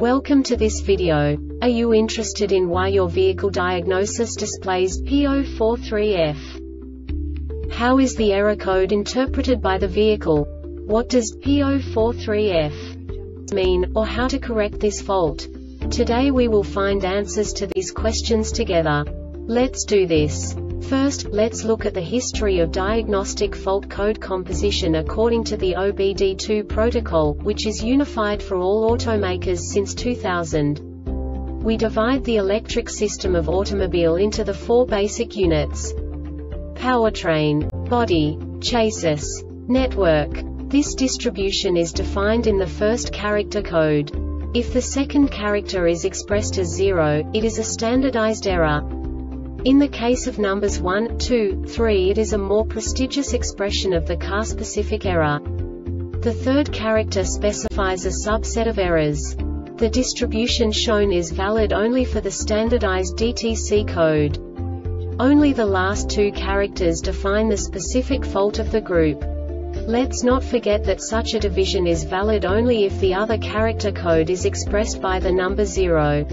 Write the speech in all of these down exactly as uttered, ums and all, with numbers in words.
Welcome to this video. Are you interested in why your vehicle diagnosis displays P zero four three F? How is the error code interpreted by the vehicle? What does P zero four three F mean, or how to correct this fault? Today we will find answers to these questions together. Let's do this. First, let's look at the history of diagnostic fault code composition according to the O B D two protocol, which is unified for all automakers since two thousand. We divide the electric system of automobile into the four basic units: powertrain, body, chassis, network. This distribution is defined in the first character code. If the second character is expressed as zero, it is a standardized error. In the case of numbers one, two, three, it is a more prestigious expression of the car-specific error. The third character specifies a subset of errors. The distribution shown is valid only for the standardized D T C code. Only the last two characters define the specific fault of the group. Let's not forget that such a division is valid only if the other character code is expressed by the number zero.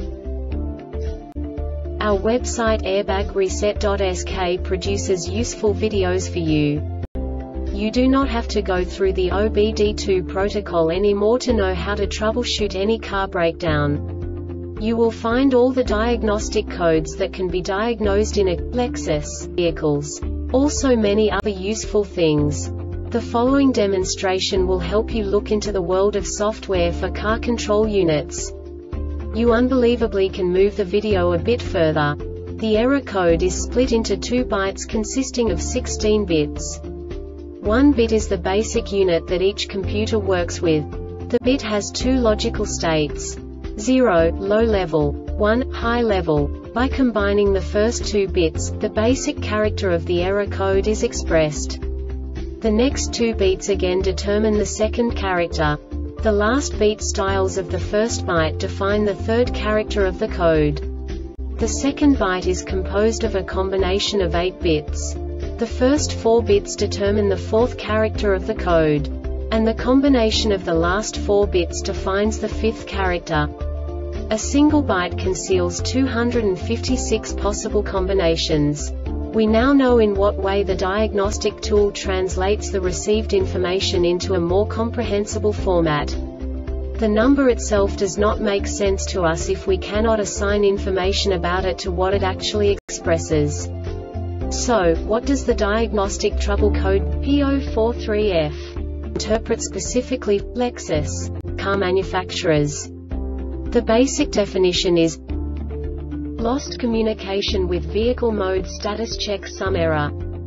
Our website airbag reset dot S K produces useful videos for you. You do not have to go through the O B D two protocol anymore to know how to troubleshoot any car breakdown. You will find all the diagnostic codes that can be diagnosed in a Lexus vehicles. Also many other useful things. The following demonstration will help you look into the world of software for car control units. You unbelievably can move the video a bit further. The error code is split into two bytes consisting of sixteen bits. One bit is the basic unit that each computer works with. The bit has two logical states: zero, low level, one, high level. By combining the first two bits, the basic character of the error code is expressed. The next two bits again determine the second character. The last beat styles of the first byte define the third character of the code. The second byte is composed of a combination of eight bits. The first four bits determine the fourth character of the code. And the combination of the last four bits defines the fifth character. A single byte conceals two hundred fifty-six possible combinations. We now know in what way the diagnostic tool translates the received information into a more comprehensible format. The number itself does not make sense to us if we cannot assign information about it to what it actually expresses. So, what does the diagnostic trouble code P zero four three F interpret specifically for Lexus car manufacturers? The basic definition is lost communication with vehicle mode status check some error.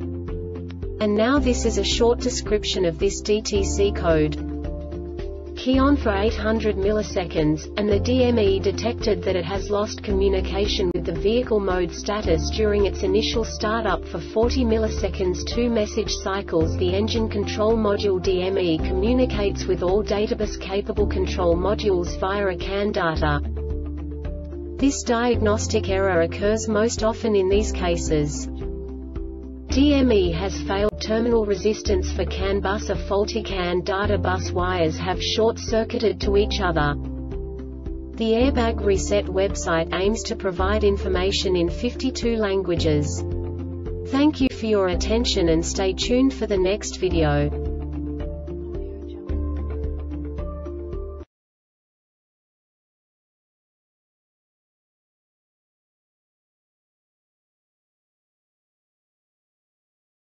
And now this is a short description of this D T C code. Key on for eight hundred milliseconds, and the D M E detected that it has lost communication with the vehicle mode status during its initial startup for forty milliseconds. Two message cycles. The engine control module D M E communicates with all databus-capable control modules via a C A N data. This diagnostic error occurs most often in these cases: D M E has failed, terminal resistance for C A N bus, a faulty C A N data bus wires have short-circuited to each other. The Airbag Reset website aims to provide information in fifty-two languages. Thank you for your attention and stay tuned for the next video.